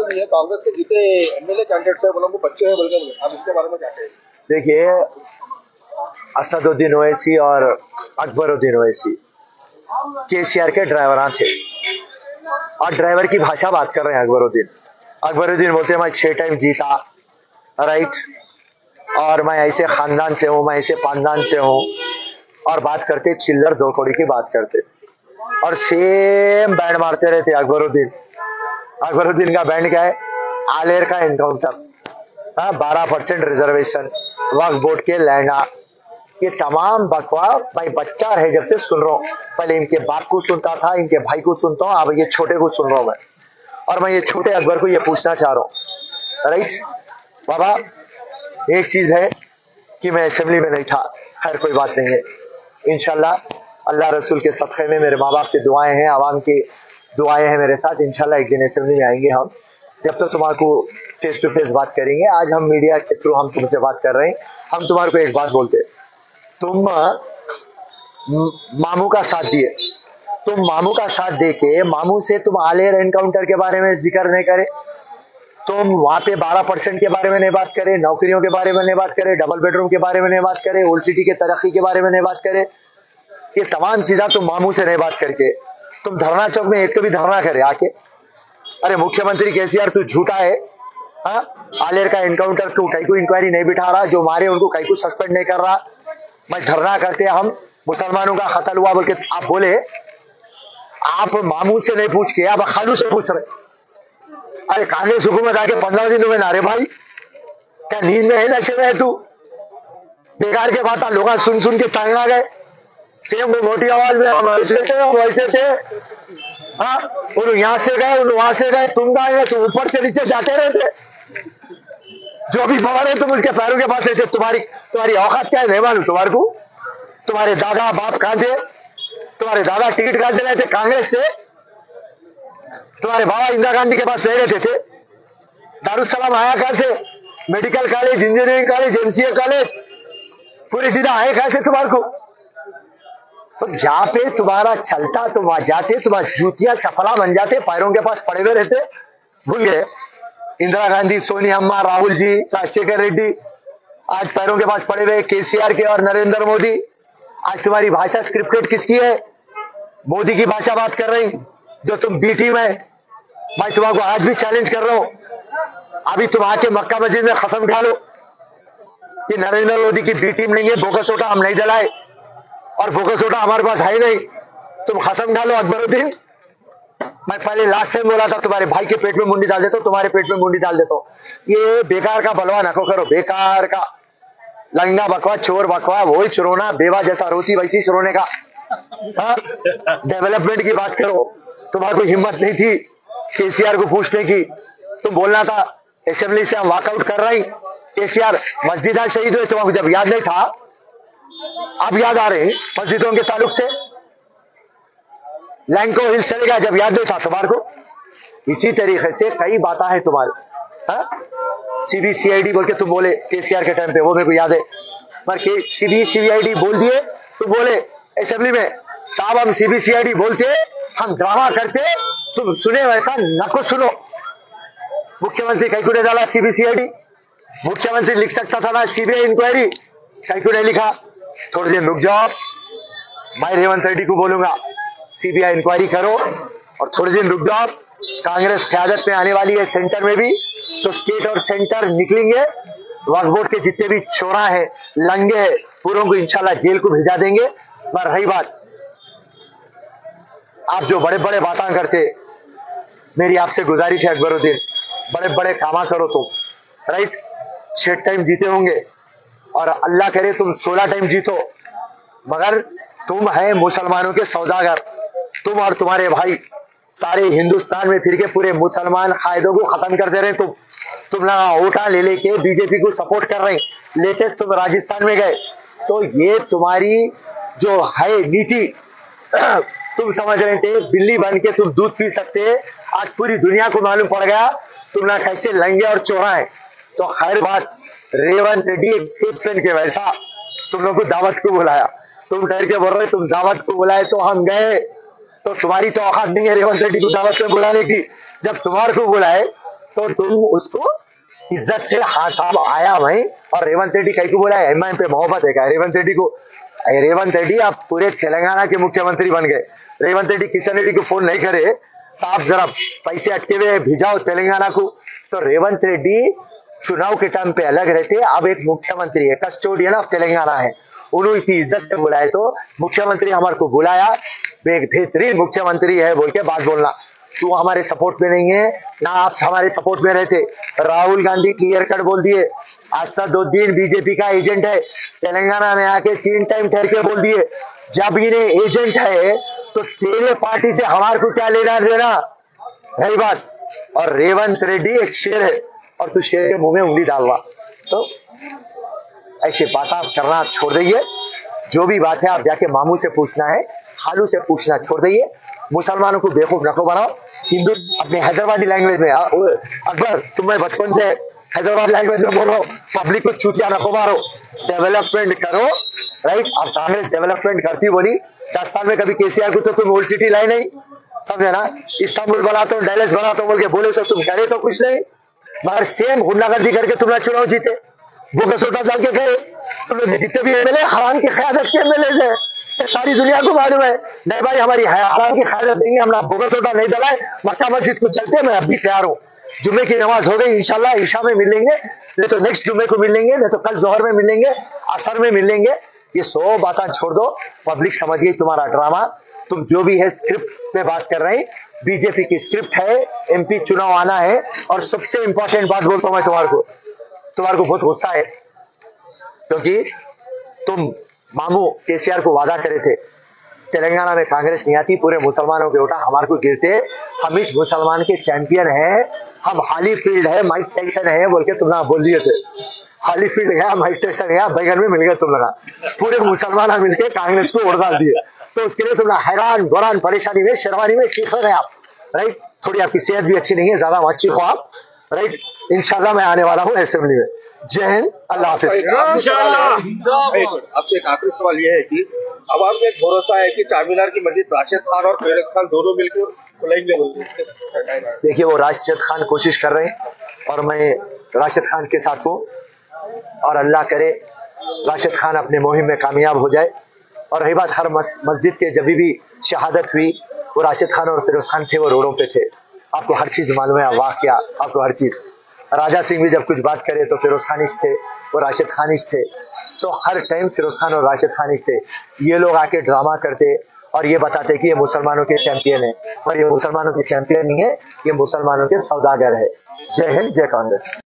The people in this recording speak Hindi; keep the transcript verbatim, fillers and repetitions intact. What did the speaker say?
सवाल ये, कांग्रेस के जीते एमएलए कैंडिडेट्स है, वो लोग बच्चे हैं बोलकर, आप इसके बारे में क्या कहेंगे? देखिए, असदुद्दीन ओवैसी और अकबरुद्दीन ओवैसी केसीआर के ड्राइवर थे और ड्राइवर की भाषा बात कर रहे हैं। अकबरुद्दीन अकबरुद्दीन बोलते हैं मैं छह टाइम जीता, राइट, और मैं ऐसे खानदान से हूँ, मैं ऐसे पानदान से हूँ, और बात करते चिल्लर दो कौड़ी की बात करते और सेम बैंड मारते रहते। अकबरुद्दीन अकबरुद्दीन का बैंड क्या है? आलेर का एनकाउंटर, हाँ, बारह परसेंट रिजर्वेशन, वक्फ बोर्ड के लैंडा, ये तमाम बकवास भाई बच्चा रहे जब से सुन रहा हूँ। पहले इनके बाप को सुनता था, इनके भाई को सुनता हूँ, अब ये छोटे को सुन रहा हूँ मैं। और मैं ये छोटे अकबर को ये पूछना चाह रहा हूँ, राइट बाबा, एक चीज है कि मैं असेंबली में नहीं था, खैर कोई बात नहीं है, इंशाल्लाह अल्लाह रसूल के सदक़े में मेरे माँ बाप की दुआएं हैं, आवाम की दुआएं हैं मेरे साथ, इंशाल्लाह एक दिन असेंबली में आएंगे हम, जब तक तो तुम्हारे फेस टू फेस बात करेंगे। आज हम मीडिया के थ्रू हम तुमसे बात कर रहे हैं, हम तुम्हारे को एक बात बोलते, तुम मामू का साथ दिए, तुम मामू का साथ दे के मामू से तुम आलेर एनकाउंटर के बारे में जिक्र नहीं करे, तुम वहां पे बारह परसेंट के बारे में नहीं बात करे, नौकरियों के बारे में नहीं बात करे, डबल बेडरूम के बारे में नहीं बात करे, ओल्ड सिटी के तरक्की के बारे में नहीं बात करे, ये तमाम चीजें तुम मामू से नहीं बात करके तुम धरना चौक में एक तो भी धरना करे आके, अरे मुख्यमंत्री केसीआर तू झूठा है, हाँ, आलेर का एनकाउंटर तू कहीं को इंक्वायरी नहीं बिठा रहा, जो मारे उनको कहीं को सस्पेंड नहीं कर रहा, मैं धरना करते हम मुसलमानों का कत्ल हुआ बोल के आप बोले, आप मामू से नहीं पूछ के आप खालू से पूछ रहे। अरे कांग्रेस हुकूमत आके पंद्रह दिन हुए नारे भाई, क्या नींद में है, नशे में है तू? बेकार के बात लोग सुन सुन के तंग आ गए, सेम वो मोटी आवाज में हम ऐसे थे वैसे थे, हाँ, उन यहाँ से गए उन वहां से गए, तुम कहाँ गए? तुम ऊपर से नीचे जाते रहते, जो भी पकड़ है तुम उसके पैरों के पास रहते। तुम्हारी तुम्हारी औकात क्या है नहीं मालूम तुम्हारे को? तुम्हारे दादा बाप कहाँ थे? तुम्हारे दादा टिकट कहाँ से लाए थे कांग्रेस से? तुम्हारे बाबा इंदिरा गांधी के पास नहीं रहते थे? दारुसलाम आया कहाँ से? Medical college, engineering college, MCA college, पूरी सीधा आए कहाँ से तुम्हारे को? तो जहाँ पे तुम्हारा चलता तुम वहां जाते, तुम्हारा जूतियां चपला बन जाते, पैरों के पास पड़े हुए रहते। भूल गए इंदिरा गांधी, सोनिया अम्मा, राहुल जी, राजशेखर रेड्डी, आज पैरों के पास पड़े हुए केसीआर के और नरेंद्र मोदी। आज तुम्हारी भाषा स्क्रिप्टेड किसकी है? मोदी की भाषा बात कर रही, जो तुम बी टीम है। मैं तुम्हारा आज भी चैलेंज कर रहा हूं, अभी तुम आके मक्का मस्जिद में कसम खा लो कि नरेंद्र मोदी की बी टीम नहीं है, बोगस वोटा हम नहीं जलाए और बोगस वोटा हमारे पास है नहीं, तुम कसम खा लो। अकबरुद्दीन, मैं पहले लास्ट टाइम बोला था तुम्हारे भाई के पेट में मुंडी डाल देता हूं, तुम्हारे पेट में मुंडी डाल देता हूं। ये बेकार का बलवा नको करो, बेकार का लंगा बकवा, चोर बकवा, वही चुरोना, बेवा जैसा रोती वैसी चुरोने का। हाँ, डेवलपमेंट की बात करो, तुम्हारे को हिम्मत नहीं थी केसीआर को पूछने की, तुम बोलना था असेंबली से हम वॉकआउट कर रहे हैं, केसीआर मस्जिदा शहीद हुए, तुम्हारे जब याद नहीं था, अब याद आ रहे मस्जिदों के ताल्लुक से। लैंको हिल चले गया, जब याद नहीं था तुम्हारे को। इसी तरीके से कई बातें हैं तुम्हारे, हाँ, सीबी सीआईडी बोल के तुम बोले केसीआर के टाइम पे, वो मेरे को याद है, पर के सीबी सीआईडी बोल दिए, तुम बोले असेंबली में साहब हम सीबी सीआईडी बोलते, हम ड्रामा करते, तुम सुने वैसा नको सुनो। मुख्यमंत्री कहीं को नहीं डाला सीबी सीआईडी, मुख्यमंत्री लिख सकता था ना सीबीआई इंक्वायरी, कहीं को नहीं लिखा। थोड़ी देर रुक जाओ, मैं रेवंत रेड्डी को बोलूंगा सीबीआई इंक्वायरी करो, और थोड़ी दिन रुक जाओ, कांग्रेस क़यादत में आने वाली है सेंटर में भी, तो स्टेट और सेंटर निकलेंगे, वक्फ बोर्ड के जितने भी चोरा है, लंगे है, पूरों को इंशाल्लाह जेल को भेजा देंगे। पर रही बात, आप जो बड़े बड़े बातें करते, मेरी आपसे गुजारिश है अकबरुद्दीन, बड़े बड़े कामा करो तुम, राइट, छह टाइम जीते होंगे और अल्लाह करे तुम सोलह टाइम जीतो, मगर तुम है मुसलमानों के सौदागर, तुम और तुम्हारे भाई सारे हिंदुस्तान में फिर के पूरे मुसलमान कायदों को खत्म कर दे रहे। तुम तुम ना वोटा ले लेके बीजेपी को सपोर्ट कर रहे हैं। लेटेस्ट तुम राजस्थान में गए, तो ये तुम्हारी जो है नीति, तुम समझ रहे थे बिल्ली बन के तुम दूध पी सकते, आज पूरी दुनिया को मालूम पड़ गया तुम ना कैसे लंगे और चोरा है। तो खैर बात, रेवंत रेड्डी एक्सेप्शन के वैसा तुम लोग को दावत को बुलाया, तुम ठहर के बोल रहे तुम दावत को बुलाए तो हम गए, तो तुम्हारी तो औकात नहीं है रेवंत रेड्डी को दावत में बुलाने की। जब तुम्हारे को बुलाए तो तुम उसको इज्जत से हाँ साहब आया भाई। और रेवंत रेड्डी कहीं को बोला है एम आई एम पे मोहब्बत है क्या रेवंत रेड्डी को? रेवंत रेड्डी आप पूरे तेलंगाना के मुख्यमंत्री बन गए। रेवंत रेड्डी किशन रेड्डी को फोन नहीं करे साहब जरा पैसे अटके हुए भिजाओ तेलंगाना को। तो रेवंत रेड्डी चुनाव के टाइम पे अलग रहते, अब एक मुख्यमंत्री है, कस्टोडियन ऑफ तेलंगाना है, उन्होंने इतनी इज्जत से बुलाए तो मुख्यमंत्री हमारे को बुलाया, एक बेहतरीन मुख्यमंत्री है बोल के बात बोलना। तू हमारे सपोर्ट में नहीं है ना आप हमारे सपोर्ट में रहते। राहुल गांधी क्लियर कट बोल दिए असदुद्दीन बीजेपी का एजेंट है, तेलंगाना में आके तीन टाइम ठहर के बोल दिए जब ये एजेंट है तो तेरे पार्टी से हमारे को क्या लेना देना, यही बात। और रेवंत रेड्डी एक शेर है और तू शेर के मुंह में उंगली डालवा, तो ऐसे बात आप करना छोड़ दीजिए। जो भी बात है आप जाके मामू से पूछना है, खालू से पूछना छोड़ दीजिए। मुसलमानों को बेवकूफ रखो बनाओ, हिंदू अपने हैदराबादी लैंग्वेज में। अकबर तुम्हें बचपन से हैदराबाद लैंग्वेज में बोलो, पब्लिक को चूतिया रखो मारो, डेवलपमेंट करो, राइट। अब कांग्रेस डेवलपमेंट करती बोली दस साल में कभी केसीआर को तो तुम ओल्ड सिटी लाई नहीं, समझे ना। इस्तांबुल बनाता हूँ डैलेस बनाता हूँ बोल के बोले सो तुम करे तो कुछ नहीं, मगर सेम गुंडागर्दी करके तुमने चुनाव जीते, वो सोता डाल के गए तुमने जितने भी एमएलए हराम की क़यादत के एमएलए है, सारी दुनिया को मालूम है। नहीं भाई हमारी हराम की क़यादत नहीं है, हम बोगस होता नहीं दलाए, मक्का मस्जिद को चलते मैं अब भी तैयार हूँ। जुम्मे की नमाज हो गई इंशाल्लाह, ईशा में मिलेंगे, नहीं तो नेक्स्ट जुम्मे को मिलेंगे, नहीं तो कल जोहर में मिलेंगे, असर में मिलेंगे। ये सौ बातें छोड़ दो, पब्लिक समझ गई तुम्हारा ड्रामा। तुम जो भी है स्क्रिप्ट पे बात कर रहे हैं, बीजेपी की स्क्रिप्ट है, एमपी चुनाव आना है। और सबसे इंपॉर्टेंट बात बोलता हूं मैं तुम्हारे को, तुम्हारे को बहुत गुस्सा है क्योंकि तुम मामू केसीआर को वादा करे थे तेलंगाना में कांग्रेस नहीं आती, पूरे मुसलमानों के वोट हमारे को गिरते, हम इस मुसलमान के चैंपियन हैं, हम हाली फील्ड है, माइक टाइसन है बोल के तुम बोल दिए थे। हाली फील्ड गया, माइक टाइसन गया, बैगन में मिल गया तुम लगा, पूरे मुसलमान मिलकर कांग्रेस को वोट डाल दिए। तो उसके लिए तुम हैरान गोरान परेशानी में शेरवानी में चीख रहे आप, राइट। थोड़ी आपकी सेहत भी अच्छी नहीं है, ज्यादा मत चीखो आप, राइट। इंशाल्लाह मैं आने वाला हूँ असेंबली में। जय हिंद, अल्लाह हाफिज। आपसे एक आखिरी सवाल ये है कि अब आपको एक भरोसा है कि चारमीनार की मस्जिद राशिद खान और फेरोज खान दोनों मिलकर खुलेंगे? देखिए वो राशिद खान कोशिश कर रहे हैं और मैं राशिद खान के साथ हूँ, और अल्लाह करे राशिद खान अपने मुहिम में कामयाब हो जाए। और रही बात हर मस्जिद के जब भी शहादत हुई वो राशिद खान और फिरोज खान थे, वो रोडों पे थे, आपको हर चीज मालूम है, वाकया आपको हर चीज। राजा सिंह भी जब कुछ बात करे तो फिरोज खानिश थे, वो राशिद खानिश थे। तो हर टाइम फिरोज खान और राशिद खानिश थे। ये लोग आके ड्रामा करते और ये बताते कि ये मुसलमानों के चैंपियन है, पर ये मुसलमानों के चैंपियन नहीं है, ये मुसलमानों के सौदागर है। जय हिंद, जय कांग्रेस।